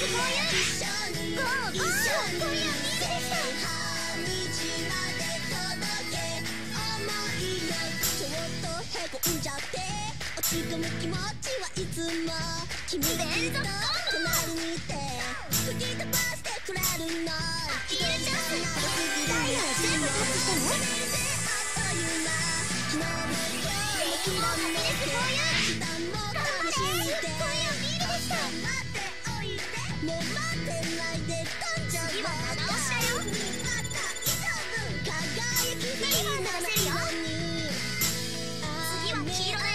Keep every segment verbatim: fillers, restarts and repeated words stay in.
落ち込む気持ちはいつも君がずっと隣にいて吹き飛ばしてくれるの。入れちゃうダイヤ全部タッチしたの。あっという間昨日も今日もきらめいて明日も楽しみで今夜ビールでした。待っておいてもう待ってないで飛んじゃう。次は直したよ。また以上分輝き日々なのに次は黄色だよ。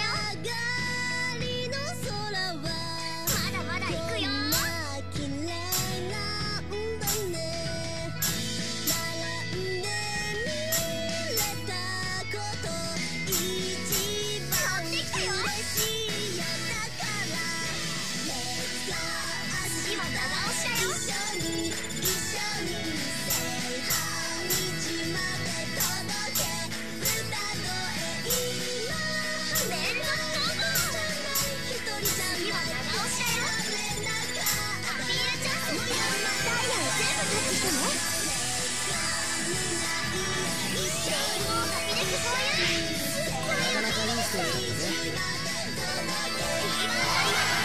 なかなかいいステージだったね。